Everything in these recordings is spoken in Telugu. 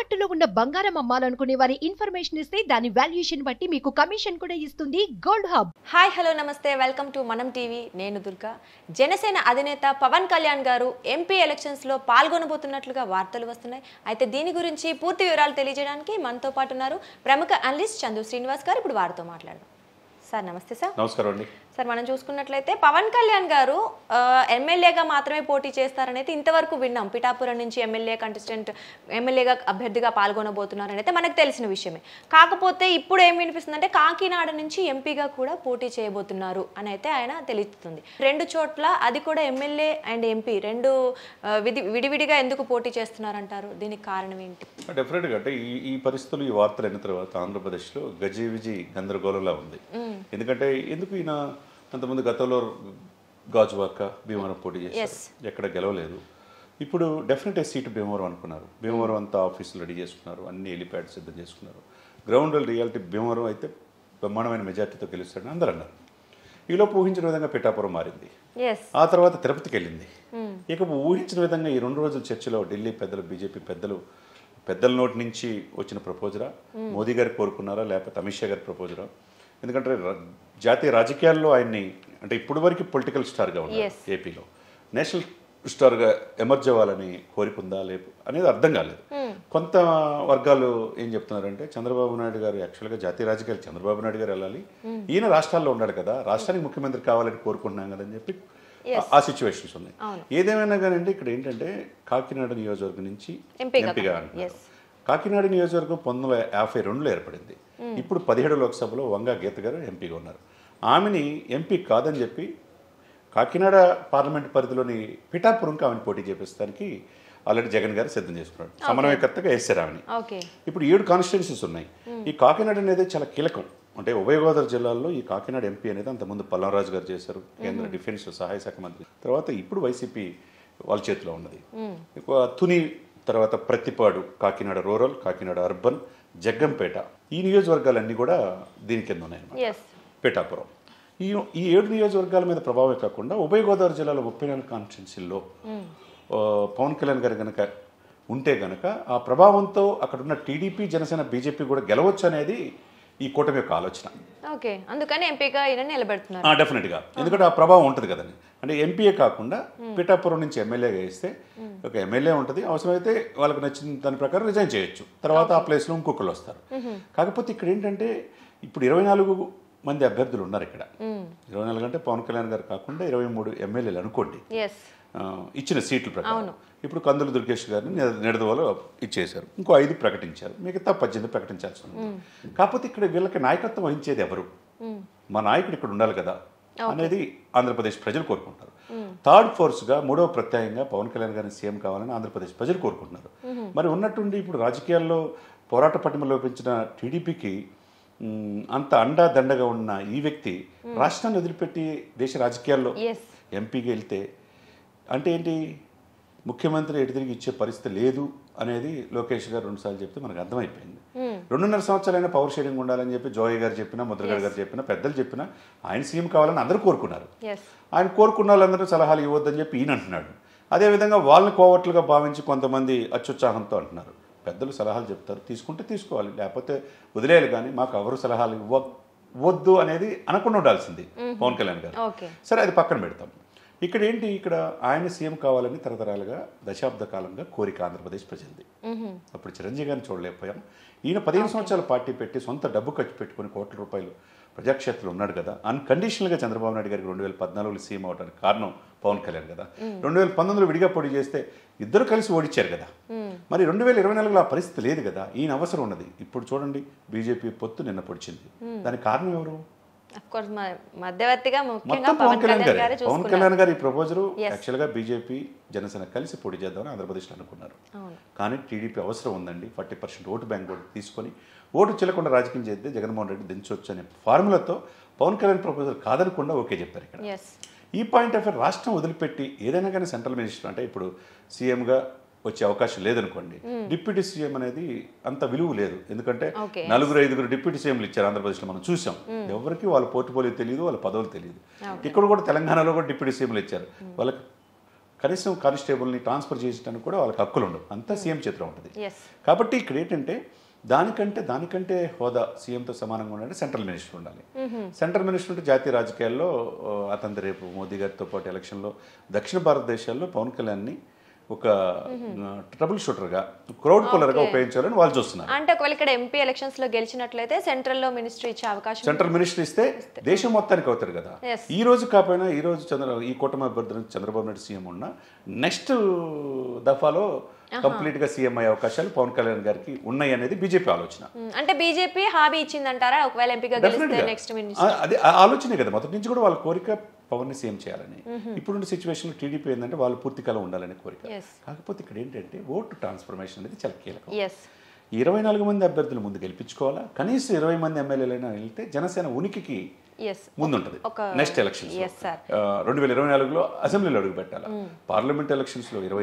తాకట్టులో ఉన్న బంగారం అమ్మాలనుకునే వారి ఇన్ఫర్మేషన్ ఇస్తే దాని వాల్యుయేషన్ బట్టి మీకు కమిషన్ కూడా ఇస్తుంది గోల్డ్ హబ్. హాయ్ హలో నమస్తే, వెల్కమ్ టు మనం టీవీ. నేను దుర్గా. జనసేన అధినేత పవన్ కళ్యాణ్ గారు ఎంపీ ఎలక్షన్స్లో పాల్గొనబోతున్నట్లుగా వార్తలు వస్తున్నాయి. అయితే దీని గురించి పూర్తి వివరాలు తెలియజేయడానికి మనతో పాటు ఉన్నారు ప్రముఖ అనలిస్ట్ చందు శ్రీనివాస్ గారు. ఇప్పుడు వారితో మాట్లాడదాం. సార్ నమస్తే. సార్ నమస్కారం అండి. సార్, మనం చూసుకున్నట్లయితే పవన్ కళ్యాణ్ గారు ఎమ్మెల్యేగా మాత్రమే పోటీ చేస్తారని అయితే ఇంతవరకు విన్నాం. పిఠాపురం నుంచి ఎమ్మెల్యేగా అభ్యర్థిగా పాల్గొనబోతున్నారని అయితే మనకు తెలిసిన విషయమే. కాకపోతే ఇప్పుడు ఏం వినిపిస్తుందంటే కాకినాడ నుంచి ఎంపీగా కూడా పోటీ చేయబోతున్నారు అని అయితే ఆయన తెలుస్తుంది. రెండు చోట్ల, అది కూడా ఎమ్మెల్యే అండ్ ఎంపీ రెండు విడివిడిగా ఎందుకు పోటీ చేస్తున్నారంటారు? దీనికి కారణం ఏంటి? డెఫినెట్గా అంటే ఈ పరిస్థితులు, ఈ వార్తలు అయిన తర్వాత ఆంధ్రప్రదేశ్లో గజిబిజి గందరగోళంలా ఉంది. ఎందుకంటే ఎందుకు ఈయన అంతకుముందు గతంలో గాజువాక, భీమవరం పోటీ చేశారు, ఎక్కడ గెలవలేదు. ఇప్పుడు డెఫినెట్ సీటు భీమవరం అనుకున్నారు. భీమవరం అంతా ఆఫీసులు రెడీ చేసుకున్నారు, అన్ని హెలిప్యాడ్ సిద్ధం చేసుకున్నారు. గ్రౌండ్ రియాలిటీ భీమవరం అయితే బ్రహ్మాండమైన మెజార్టీతో గెలుస్తాడని అందరూ అన్నారు. ఈలోపు ఊహించిన విధంగా పిఠాపురం మారింది. ఆ తర్వాత తిరుపతికి వెళ్ళింది. ఇక ఊహించిన విధంగా ఈ 2 రోజుల చర్చలో ఢిల్లీ పెద్దలు, బీజేపీ పెద్దల నోటి నుంచి వచ్చిన ప్రపోజరా, మోదీ గారు కోరుకున్నారా లేకపోతే అమిత్ షా గారి ప్రపోజరా? ఎందుకంటే జాతీయ రాజకీయాల్లో ఆయన్ని అంటే ఇప్పుడు వరకు పొలిటికల్ స్టార్గా ఉన్నారు, ఏపీలో నేషనల్ స్టార్గా ఎమర్జ్ అవ్వాలని కోరికుందా లేదు అనేది అర్థం కాలేదు. కొంత వర్గాలు ఏం చెప్తున్నారంటే చంద్రబాబు నాయుడు గారు యాక్చువల్గా జాతీయ రాజకీయాలు చంద్రబాబు నాయుడు గారు వెళ్ళాలి, ఈయన రాష్ట్రాల్లో ఉన్నాడు కదా, రాష్ట్రానికి ముఖ్యమంత్రి కావాలని కోరుకుంటున్నాం కదని చెప్పి ఆ సిచ్యువేషన్స్ ఉన్నాయి. ఏదేమైనా కానీ అంటే ఇక్కడ ఏంటంటే కాకినాడ నియోజకవర్గం నుంచి ఎంపీగా అంటున్నారు. కాకినాడ నియోజకవర్గం 1952లో ఏర్పడింది. ఇప్పుడు 17 లోక్సభలో వంగా గీత గారు ఎంపీగా ఉన్నారు. ఆమెని ఎంపీ కాదని చెప్పి కాకినాడ పార్లమెంట్ పరిధిలోని పిఠాపురంకి ఆమెను పోటీ చేపిస్తానికి ఆల్రెడీ జగన్ గారు సిద్ధం చేసుకున్నాడు. సమన్వయకర్తగా వేశారు ఆమెని. ఇప్పుడు 7 కాన్స్టిట్యున్సీస్ ఉన్నాయి. ఈ కాకినాడ అనేది చాలా కీలకం. అంటే ఉభయ గోదావరి జిల్లాల్లో ఈ కాకినాడ ఎంపీ అనేది అంతకుముందు పల్లారాజు గారు చేశారు, కేంద్ర డిఫెన్స్ సహాయ శాఖ మంత్రి. తర్వాత ఇప్పుడు వైసీపీ వాళ్ళ చేతిలో ఉన్నది. తుని, తర్వాత ప్రతిపాడు, కాకినాడ రూరల్, కాకినాడ అర్బన్, జగ్గంపేట, ఈ నియోజకవర్గాలన్నీ కూడా దీని కింద ఉన్నాయి. పిఠాపురం ఈ 7 నియోజకవర్గాల మీద ప్రభావమే కాకుండా ఉభయ గోదావరి జిల్లాలో 34 కాన్స్టిట్యున్సీల్లో పవన్ కళ్యాణ్ గారు కనుక ఉంటే గనక ఆ ప్రభావంతో అక్కడున్న టీడీపీ, జనసేన, బీజేపీ కూడా గెలవచ్చు అనేది ఈ కూటమి యొక్క ఆలోచన. అందుకని ఎంపీగా నిలబెడుతున్నారు. డెఫినెట్గా, ఎందుకంటే ఆ ప్రభావం ఉంటుంది కదండి. అంటే ఎంపీఏ కాకుండా పిఠాపురం నుంచి ఎమ్మెల్యేగా వేస్తే ఒక ఎమ్మెల్యే ఉంటుంది, అవసరమైతే వాళ్ళకి నచ్చిన దాని ప్రకారం రిజైన్ చేయొచ్చు, తర్వాత ఆ ప్లేస్లో ఇంకొకరు వస్తారు. కాకపోతే ఇక్కడ ఏంటంటే ఇప్పుడు 24 మంది అభ్యర్థులు ఉన్నారు. ఇక్కడ 24 అంటే పవన్ కళ్యాణ్ గారు కాకుండా 23 ఎమ్మెల్యేలు అనుకోండి ఇచ్చిన సీట్ల ప్రకారం. ఇప్పుడు కందులు దుర్గేష్ గారిని నిడదవలో ఇచ్చేశారు, ఇంకో 5 ప్రకటించారు, మిగతా 18 ప్రకటించాల్సి ఉంది. కాకపోతే ఇక్కడ వీళ్ళకి నాయకత్వం వహించేది ఎవరు? మా నాయకుడు ఇక్కడ ఉండాలి కదా అనేది ఆంధ్రప్రదేశ్ ప్రజలు కోరుకుంటారు. థర్డ్ ఫోర్స్గా, 3వ ప్రత్యాయంగా పవన్ కళ్యాణ్ గారిని సీఎం కావాలని ఆంధ్రప్రదేశ్ ప్రజలు కోరుకుంటున్నారు. మరి ఉన్నట్టుండి ఇప్పుడు రాజకీయాల్లో పోరాట పటిమ లోపించిన టీడీపీకి అంత అండా దండగా ఉన్న ఈ వ్యక్తి రాష్ట్రాన్ని వదిలిపెట్టి దేశ రాజకీయాల్లో ఎంపీగా వెళ్తే అంటే ఏంటి? ముఖ్యమంత్రి ఎటు తిరిగి ఇచ్చే పరిస్థితి లేదు అనేది లోకేష్ గారు 2 సార్లు చెప్తే మనకు అర్థమైపోయింది. 2.5 సంవత్సరాలైనా పవర్ షేరింగ్ ఉండాలని చెప్పి జోయ్ గారు చెప్పినా, ముద్రగడ్ గారు చెప్పినా, పెద్దలు చెప్పినా ఆయన సీఎం కావాలని అందరూ కోరుకున్నారు. ఆయన కోరుకున్న వాళ్ళందరూ సలహాలు ఇవ్వద్దని చెప్పి ఈయన అంటున్నాడు. అదేవిధంగా వాళ్ళని కోవట్లుగా భావించి కొంతమంది అత్యుత్సాహంతో అంటున్నారు. పెద్దలు సలహాలు చెప్తారు, తీసుకుంటే తీసుకోవాలి, లేకపోతే వదిలేయాలి, కానీ మాకు ఎవరు సలహాలు ఇవ్వద్దు అనేది అనకుండా ఉండాల్సింది పవన్ కళ్యాణ్ గారు. సరే, అది పక్కన పెడతాం. ఇక్కడ ఏంటి? ఇక్కడ ఆయన సీఎం కావాలని తరతరాలుగా దశాబ్ద కాలంగా కోరిక ఆంధ్రప్రదేశ్ ప్రజలది. అప్పుడు చిరంజీవి గారిని చూడలేకపోయాం. ఈయన 15 సంవత్సరాలు పార్టీ పెట్టి సొంత డబ్బు ఖర్చు పెట్టుకుని కోట్ల రూపాయలు ప్రజాక్షేత్రంలో ఉన్నాడు కదా. అన్కండిషనల్గా చంద్రబాబు నాయుడు గారికి 2014లో సీఎం అవడానికి కారణం పవన్ కళ్యాణ్ కదా. 2019లో విడిగా పోటీ చేస్తే ఇద్దరు కలిసి ఓడిచ్చారు కదా. మరి 2024లో ఆ పరిస్థితి లేదు కదా. ఈయన అవసరం ఉన్నది. ఇప్పుడు చూడండి, బీజేపీ పొత్తు నిన్న పొడిచింది. దానికి కారణం ఎవరు? మొత్తం పవన్ కళ్యాణ్ గారు. ఈ ప్రపోజల్ యాక్చువల్గా బీజేపీ, జనసేన కలిసి పోటీ చేద్దామని ఆంధ్రప్రదేశ్లో అనుకున్నారు. కానీ టీడీపీ అవసరం ఉందండి, 40% ఓటు బ్యాంక్ కూడా తీసుకొని ఓటు చెల్లకుండా రాజకీయం చేస్తే జగన్మోహన్ రెడ్డి దించవచ్చు అనే ఫార్ములాతో పవన్ కళ్యాణ్ ప్రపోజల్ కాదనకుండా ఓకే చెప్పారు. ఇక్కడ ఈ పాయింట్ ఆఫ్ వ్యూ రాష్ట్రం వదిలిపెట్టి ఏదైనా కానీ సెంట్రల్ మినిస్టర్ అంటే ఇప్పుడు సీఎంగా వచ్చే అవకాశం లేదనుకోండి, డిప్యూటీ సీఎం అనేది అంత విలువ లేదు. ఎందుకంటే 4-5 డిప్యూటీ సీఎంలు ఇచ్చారు ఆంధ్రప్రదేశ్లో, మనం చూసాం. ఎవరికి వాళ్ళ పోర్ట్ఫోలియో తెలియదు, వాళ్ళ పదవులు తెలియదు. ఇక్కడ కూడా తెలంగాణలో కూడా డిప్యూటీ సీఎంలు ఇచ్చారు. వాళ్ళకి కనీసం కానిస్టేబుల్ని ట్రాన్స్ఫర్ చేసడానికి కూడా వాళ్ళకి హక్కులు ఉండవు, అంతా సీఎం చేతిలో ఉంటుంది. ఎస్ కాబట్టి ఇక్కడ ఏంటంటే దానికంటే హోదా సీఎంతో సమానంగా ఉండాలంటే సెంట్రల్ మినిస్టర్ ఉండాలి. సెంట్రల్ మినిస్టర్ ఉంటే జాతీయ రాజకీయాల్లో అతని రేపు మోదీ గారితో పాటు ఎలక్షన్లో దక్షిణ భారతదేశాల్లో పవన్ కళ్యాణ్ని ఒక ట్రబుల్ షూటర్గా, క్రౌడ్ పుల్లర్గా ఉపయోగించాలని వాళ్ళు చూస్తున్నారు. అంటే ఒకవేళ ఇక్కడ ఎంపీ ఎలక్షన్స్ లో గెలిచినట్లయితే సెంట్రల్ లో మినిస్టర్ ఇచ్చే అవకాశం, సెంట్రల్ మినిస్టర్ ఇస్తే దేశం మొత్తానికి అవుతారు కదా. Yes. ఈ రోజు కాకపోయినా ఈ రోజు ఈ కూటమి అభ్యర్థులు చంద్రబాబు నాయుడు సీఎం ఉన్న నెక్స్ట్ దఫాలో కంప్లీట్ గా సీఎం అయ్యే అవకాశాలు పవన్ కళ్యాణ్ గారికి ఉన్నాయి అనేది బీజేపీ ఆలోచన. అంటే బీజేపీ హామీ ఇచ్చిందంటారా ఒకవేళ ఎంపీగా గెలిస్తే నెక్స్ట్ మినిస్టర్? అదే ఆలోచనే కదా, మొదటి నుంచి కూడా వాళ్ళ కోరిక పవన్ ని సీఎం చేయాలని. ఇప్పుడున్న సిచ్యువేషన్ టీడీపీ ఏంటంటే వాళ్ళు పూర్తి కాలం ఉండాలనే కోరిక. కాకపోతే ఇక్కడ ఏంటంటే ఓటు ట్రాన్స్ఫర్మేషన్ అనేది చాలా కీలకం. 24 మంది అభ్యర్థులు ముందు గెలిపించుకోవాలా, కనీసం 20 మంది ఎమ్మెల్యేలైనా వెళ్తే జనసేన ఉనికికి ముందుంటది. నెక్స్ట్ ఎలక్షన్స్ 2024లో అసెంబ్లీలో అడుగు పెట్టాలా. పార్లమెంట్ ఎలక్షన్స్ లో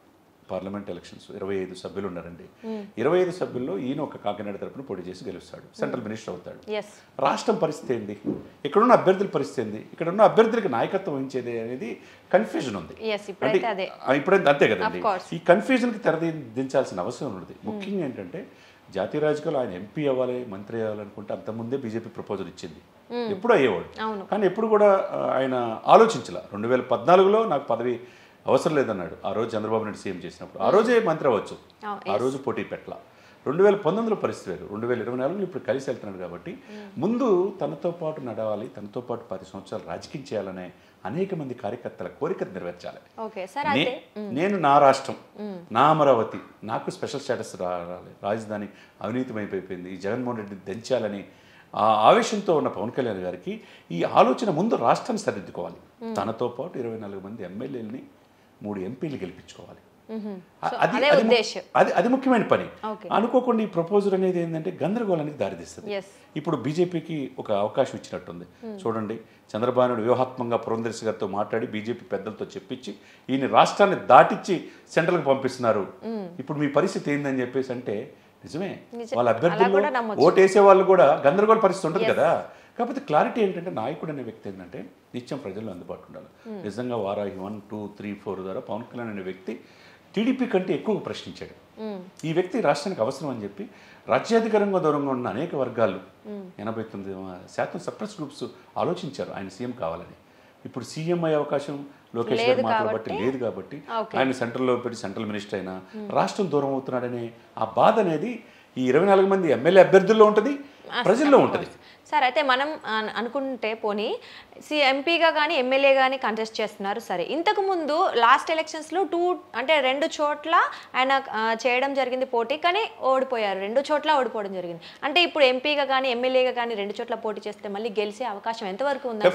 25 సభ్యులు ఉన్నారండి. 25 సభ్యుల్లో ఈయన ఒక కాకినాడ తరపున పోటీ చేసి గెలుస్తాడు, సెంట్రల్ మినిస్టర్ అవుతాడు. రాష్ట్రం పరిస్థితి ఏంది, ఇక్కడున్న అభ్యర్థుల పరిస్థితి ఏంది, ఇక్కడున్న అభ్యర్థులకి నాయకత్వం వహించేది అనేది కన్ఫ్యూజన్ ఉంది. ఇప్పుడైతే అంతే కదండి. ఈ కన్ఫ్యూజన్ కి తెరదించాల్సిన అవసరం ఉన్నది. ముఖ్యంగా ఏంటంటే జాతీయ రాజకీయాలు ఆయన ఎంపీ అవ్వాలి, మంత్రి అవ్వాలనుకుంటే అంతకుముందే బీజేపీ ప్రపోజల్ ఇచ్చింది, ఎప్పుడు అయ్యేవాడు. కానీ ఎప్పుడు కూడా ఆయన ఆలోచించాల. 2014లో నాకు పదవి అవసరం లేదన్నాడు ఆ రోజు చంద్రబాబు నాయుడు సీఎం చేసినప్పుడు. ఆ రోజే మంత్రి అవ్వచ్చు, ఆ రోజు పోటీ పెట్టల. 2019లో పరిస్థితి వేరు, 2024లో ఇప్పుడు కలిసి వెళ్తున్నాడు. కాబట్టి ముందు తనతో పాటు నడవాలి, తనతో పాటు 10 సంవత్సరాలు రాజకీయం చేయాలనే అనేక మంది కార్యకర్తల కోరిక నెరవేర్చాలి. నేను నా రాష్ట్రం, నా అమరావతి, నాకు స్పెషల్ స్టేటస్ రావాలి, రాజధాని అవినీతిమైపోయింది, ఈ జగన్మోహన్ రెడ్డిని దంచాలని ఆ ఆవేశంతో ఉన్న పవన్ కళ్యాణ్ గారికి ఈ ఆలోచన ముందు రాష్ట్రాన్ని సరిదిద్దుకోవాలి. తనతో పాటు 24 మంది ఎమ్మెల్యేలని 3 ఎంపీలు గెలిపించుకోవాలి. అది ముఖ్యమైన పని. అనుకోకుండా ఈ ప్రపోజల్ అనేది ఏంటంటే గందరగోళానికి దారితీస్తుంది. ఇప్పుడు బీజేపీకి ఒక అవకాశం ఇచ్చినట్టుంది. చూడండి, చంద్రబాబు నాయుడు వ్యూహాత్మకంగా పురంధేశ్వరి గారితో మాట్లాడి బీజేపీ పెద్దలతో చెప్పించి ఈయన రాష్ట్రాన్ని దాటిచ్చి సెంట్రల్కి పంపిస్తున్నారు. ఇప్పుడు మీ పరిస్థితి ఏందని చెప్పేసి అంటే నిజమే, వాళ్ళ అభ్యర్థులు ఓటేసే వాళ్ళు కూడా గందరగోళ పరిస్థితి ఉంటుంది కదా. కాకపోతే క్లారిటీ ఏంటంటే నాయకుడు అనే వ్యక్తి ఏంటంటే నిత్యం ప్రజల్లో అందుబాటు ఉండాలి. నిజంగా వారాహి 1, 2, 3, 4 ద్వారా పవన్ కళ్యాణ్ అనే వ్యక్తి టీడీపీ కంటే ఎక్కువ ప్రశ్నించాడు. ఈ వ్యక్తి రాష్ట్రానికి అవసరం అని చెప్పి రాజ్యాధికారంగా దూరంగా ఉన్న అనేక వర్గాలు 89% సప్రెస్ గ్రూప్స్ ఆలోచించారు ఆయన సీఎం కావాలని. ఇప్పుడు సీఎం అయ్యే అవకాశం లోకేష్ గారి మాటలు బట్టి లేదు. కాబట్టి ఆయన సెంట్రల్లో పెట్టి సెంట్రల్ మినిస్టర్ అయినా రాష్ట్రం దూరం అవుతున్నాడనే ఆ బాధ అనేది ఈ 24 మంది ఎమ్మెల్యే అభ్యర్థుల్లో ఉంటుంది, ప్రజల్లో ఉంటుంది. సరే, అయితే మనం అనుకుంటే పోనీ ఎంపీగా కానీ ఎమ్మెల్యే కానీ కంటెస్ట్ చేస్తున్నారు. సరే, ఇంతకు ముందు లాస్ట్ ఎలక్షన్స్లో 2 చోట్ల ఆయన చేయడం జరిగింది పోటీ, కానీ ఓడిపోయారు. 2 చోట్ల ఓడిపోవడం జరిగింది. అంటే ఇప్పుడు ఎంపీగా కానీ ఎమ్మెల్యేగా కానీ 2 చోట్ల పోటీ చేస్తే మళ్ళీ గెలిచే అవకాశం ఎంతవరకు ఉంది?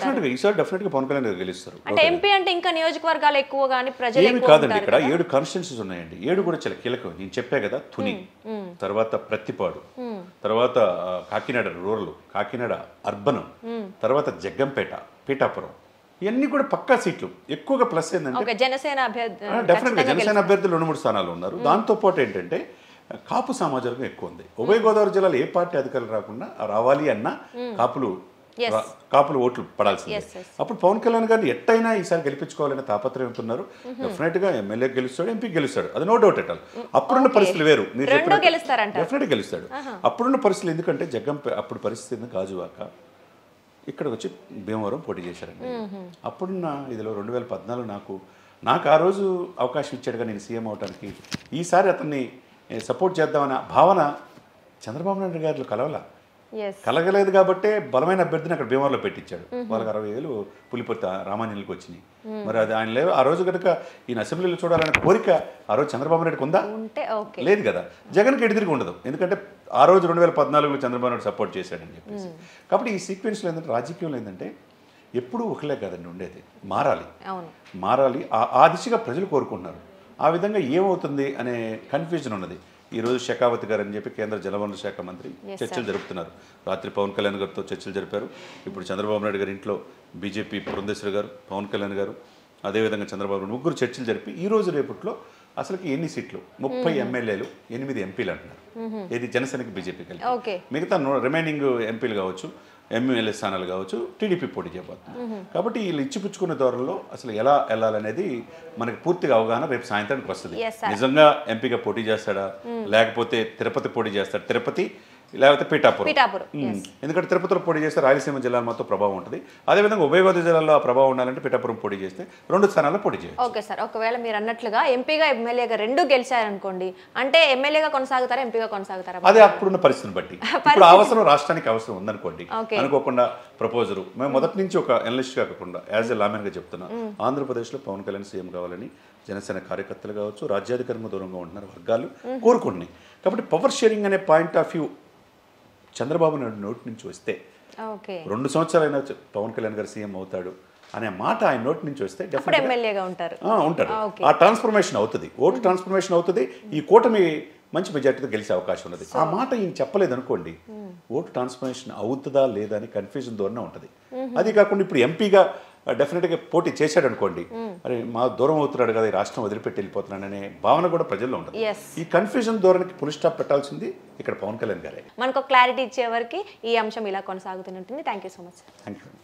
అంటే ఎంపీ అంటే ఇంకా నియోజకవర్గాలు ఎక్కువ కానీ ప్రజలు ఎక్కువ కాదండి. ఇక్కడ 7 కాన్స్టిట్యున్సీస్ ఉన్నాయండి. 7 కూడా చాలా కీలకం. నేను చెప్పా కదా, తుని, తర్వాత ప్రత్తిపాడు, తర్వాత కాకినాడ రూరల్, కాకినాడ అర్బన్, తర్వాత జగ్గంపేట, పీఠాపురం, ఇవన్నీ కూడా పక్కా సీట్లు. ఎక్కువగా ప్లస్ ఏంటంటే జనసేన అభ్యర్థులు 2-3 స్థానాలు ఉన్నారు. దాంతో పాటు ఏంటంటే కాపు సామాజికం ఎక్కువ ఉంది. ఉభయ గోదావరి జిల్లాలో ఏ పార్టీ అధికారులు రాకుండా రావాలి అన్న కాపులు ఓట్లు పడాల్సిందే. అప్పుడు పవన్ కళ్యాణ్ గారిని ఎట్టయినా ఈసారి గెలిపించుకోవాలనే తాపత్రయంతున్నారు. డెఫినెట్ గా ఎమ్మెల్యే గెలుస్తాడు, ఎంపీ గెలుస్తాడు, అది నో డౌట్ ఎట్ ఆల్. అప్పుడున్న పరిస్థితులు వేరు, మీరు డెఫినెట్ గెలుస్తాడు. అప్పుడున్న పరిస్థితులు ఎందుకంటే అప్పుడు పరిస్థితి గాజువాక ఇక్కడికి వచ్చి భీమవరం పోటీ చేశారండి. అప్పుడున్న ఇదిలో 2014 నాకు ఆ రోజు అవకాశం ఇచ్చాడుగా నేను సీఎం అవడానికి. ఈసారి అతన్ని సపోర్ట్ చేద్దామన్న భావన చంద్రబాబు నాయుడు గారిలో కలగలేదు. కాబట్టే బలమైన అభ్యర్థిని అక్కడ భీమవరంలో పెట్టించాడు. వాళ్ళకి 60,000 పులిపొత్త రామాంజనులకు వచ్చినాయి. మరి అది ఆయన లేదు. ఆ రోజు కనుక ఈయన అసెంబ్లీలో చూడాలనే కోరిక ఆ రోజు చంద్రబాబు నాయుడుకి ఉందా? లేదు కదా. జగన్కి ఎడిదిరిగి ఉండదు. ఎందుకంటే ఆ రోజు 2014లో చంద్రబాబు నాయుడు సపోర్ట్ చేశాడని చెప్పేసి. కాబట్టి ఈ సీక్వెన్స్లో ఏంటంటే రాజకీయంలో ఏంటంటే ఎప్పుడూ ఒకలే కదండి ఉండేది, మారాలి. ఆ దిశగా ప్రజలు కోరుకుంటున్నారు. ఆ విధంగా ఏమవుతుంది అనే కన్ఫ్యూజన్ ఉన్నది. ఈరోజు షెకావత్ గారు అని చెప్పి కేంద్ర జలవనరుల శాఖ మంత్రి చర్చలు జరుపుతున్నారు. రాత్రి పవన్ కళ్యాణ్ గారితో చర్చలు జరిపారు. ఇప్పుడు చంద్రబాబు నాయుడు గారి ఇంట్లో బీజేపీ పురంధేశ్వరి గారు, పవన్ కళ్యాణ్ గారు, అదేవిధంగా చంద్రబాబు నాయుడు ముగ్గురు చర్చలు జరిపి ఈ రోజు రేపట్లో అసలుకి ఎన్ని సీట్లు 30 ఎమ్మెల్యేలు 8 ఎంపీలు అంటున్నారు. ఇది జనసేనకి బీజేపీ కలిపి. ఓకే. మిగతా రిమైనింగ్ ఎంపీలు కావచ్చు, ఎమ్మెల్యే స్థానాలు కావచ్చు, టీడీపీ పోటీ చేయబోతుంది. కాబట్టి వీళ్ళు ఇచ్చిపుచ్చుకునే ధోరణిలో అసలు ఎలా వెళ్ళాలనేది మనకి పూర్తిగా అవగాహన రేపు సాయంత్రానికి వస్తుంది. నిజంగా ఎంపీగా పోటీ చేస్తాడా, లేకపోతే తిరుపతి పోటీ చేస్తాడు, తిరుపతి లేకపోతే పిఠాపురం. ఎందుకంటే తిరుపతిలో పోటీ చేస్తే రాయలసీమ జిల్లాలో మొత్తం ప్రభావం ఉంటుంది. అదేవిధంగా ఉభయ గోదావరి జిల్లాలో ఆ ప్రభావం ఉండాలంటే పిఠాపురం పోటీ చేస్తే 2 స్థానాల్లో పోటీ చేయాలి. ఓకే సార్, ఒకవేళ మీరు అన్నట్లుగా ఎంపీగా ఎమ్మెల్యేగా 2 గెలిచారనుకోండి, అంటే ఎమ్మెల్యేగా కొనసాగుతారా, ఎంపీగా కొనసాగుతారా? అదే అప్పుడున్న పరిస్థితిని బట్టి. ఇప్పుడు అవసరం రాష్ట్రానికి అవసరం ఉందనుకోండి, అనుకోకుండా ప్రపోజరు మేము మొదటి నుంచి ఒక ఎనలిస్ట్గా కాకుండా యాజ్ ఎ లామెన్గా చెప్తున్నా, ఆంధ్రప్రదేశ్లో పవన్ కళ్యాణ్ సీఎం కావాలని జనసేన కార్యకర్తలు కావచ్చు, రాజ్యాధికారంగా దూరంగా ఉంటున్నారు వర్గాలు కోరుకుంటున్నాయి. కాబట్టి పవర్ షేరింగ్ అనే point of view Chandrababu Naidu నోటి నుంచి వస్తే 2 సంవత్సరాలైనా పవన్ కళ్యాణ్ గారు సీఎం అవుతాడు అనే మాట ఆయన నోటి నుంచి వస్తే ఎమ్మెల్యేగా ఉంటారు. ఆ ట్రాన్స్ఫర్మేషన్ అవుతుంది, ఓటు ట్రాన్స్ఫర్మేషన్ అవుతుంది. ఈ కూటమి మంచి మెజార్టీతో గెలిచే అవకాశం ఉన్నది. ఆ మాట ఈయన చెప్పలేదు అనుకోండి, ఓటు ట్రాన్స్ఫర్మేషన్ అవుతుందా లేదా అని కన్ఫ్యూజన్ ధోరణి ఉంటుంది. అది కాకుండా ఇప్పుడు ఎంపీగా డెఫినెట్గా పోటీ చేశాడు అనుకోండి, అరే మా దూరం అవుతున్నాడు కదా, ఈ రాష్ట్రం వదిలిపెట్టి వెళ్ళిపోతున్నాడు అనే భావన కూడా ప్రజల్లో ఉంటుంది. ఈ కన్ఫ్యూజన్ ధోరణికి ఫుల్ స్టాప్ పెట్టాల్సింది ఇక్కడ పవన్ కళ్యాణ్ గారే. మనకు క్లారిటీ ఇచ్చే వరకు ఈ అంశం ఇలా కొనసాగుతున్నట్టుంది. Thank you so much. Thank you.